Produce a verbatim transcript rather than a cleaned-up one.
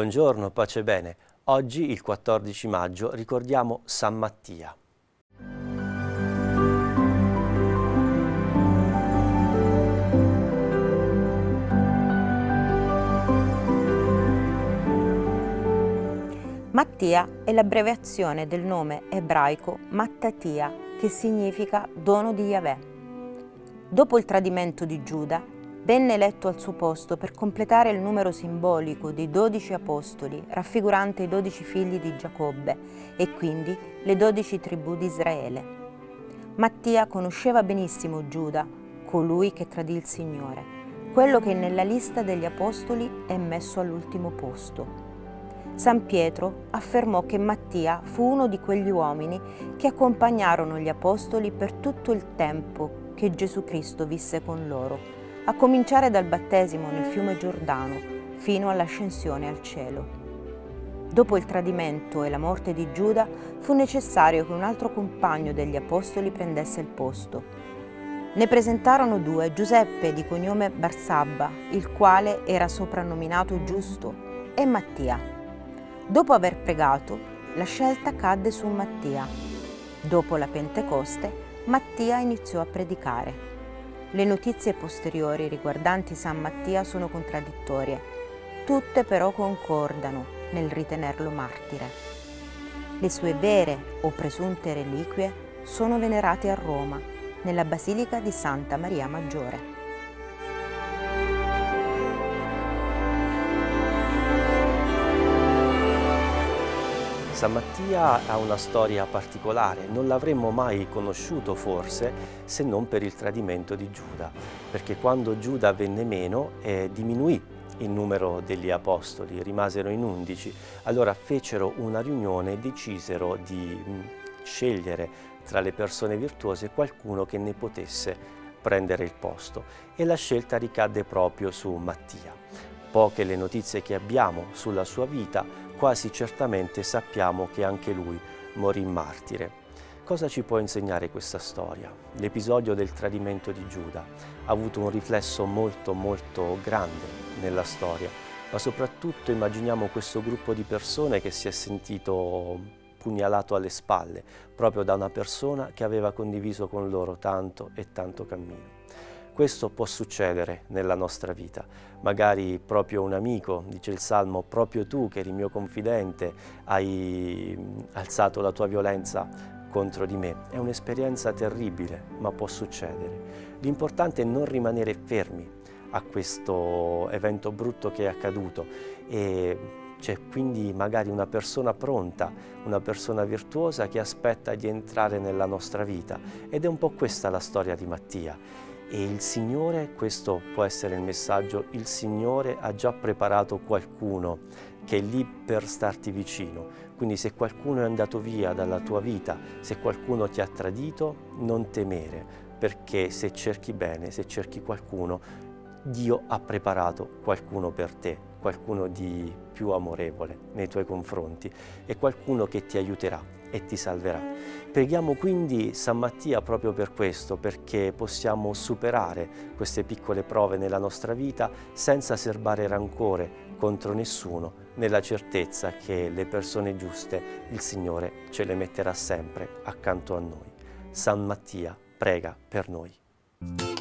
Buongiorno, pace e bene. Oggi, il quattordici maggio, ricordiamo San Mattia. Mattia è l'abbreviazione del nome ebraico Mattatia, che significa dono di Yahweh. Dopo il tradimento di Giuda, venne eletto al suo posto per completare il numero simbolico dei dodici apostoli, raffigurante i dodici figli di Giacobbe e quindi le dodici tribù di Israele. Mattia conosceva benissimo Giuda, colui che tradì il Signore, quello che nella lista degli apostoli è messo all'ultimo posto. San Pietro affermò che Mattia fu uno di quegli uomini che accompagnarono gli apostoli per tutto il tempo che Gesù Cristo visse con loro, a cominciare dal battesimo nel fiume Giordano fino all'ascensione al cielo. Dopo il tradimento e la morte di Giuda fu necessario che un altro compagno degli apostoli prendesse il posto. Ne presentarono due, Giuseppe di cognome Barsabba, il quale era soprannominato Giusto, e Mattia. Dopo aver pregato, la scelta cadde su Mattia. Dopo la Pentecoste, Mattia iniziò a predicare. Le notizie posteriori riguardanti San Mattia sono contraddittorie, tutte però concordano nel ritenerlo martire. Le sue vere o presunte reliquie sono venerate a Roma, nella Basilica di Santa Maria Maggiore. San Mattia ha una storia particolare, non l'avremmo mai conosciuto forse se non per il tradimento di Giuda, perché quando Giuda venne meno eh, diminuì il numero degli apostoli, rimasero in undici, allora fecero una riunione e decisero di mh, scegliere tra le persone virtuose qualcuno che ne potesse prendere il posto e la scelta ricadde proprio su Mattia. Poche le notizie che abbiamo sulla sua vita, quasi certamente sappiamo che anche lui morì martire. Cosa ci può insegnare questa storia? L'episodio del tradimento di Giuda ha avuto un riflesso molto molto grande nella storia, ma soprattutto immaginiamo questo gruppo di persone che si è sentito pugnalato alle spalle, proprio da una persona che aveva condiviso con loro tanto e tanto cammino. Questo può succedere nella nostra vita, magari proprio un amico, dice il Salmo, proprio tu che eri mio confidente hai alzato la tua violenza contro di me. È un'esperienza terribile, ma può succedere. L'importante è non rimanere fermi a questo evento brutto che è accaduto e c'è quindi magari una persona pronta, una persona virtuosa che aspetta di entrare nella nostra vita ed è un po' questa la storia di Mattia. E il Signore, questo può essere il messaggio, il Signore ha già preparato qualcuno che è lì per starti vicino. Quindi se qualcuno è andato via dalla tua vita, se qualcuno ti ha tradito, non temere, perché se cerchi bene, se cerchi qualcuno, Dio ha preparato qualcuno per te, qualcuno di più amorevole nei tuoi confronti e qualcuno che ti aiuterà e ti salverà. Preghiamo quindi San Mattia proprio per questo, perché possiamo superare queste piccole prove nella nostra vita senza serbare rancore contro nessuno, nella certezza che le persone giuste il Signore ce le metterà sempre accanto a noi. San Mattia prega per noi.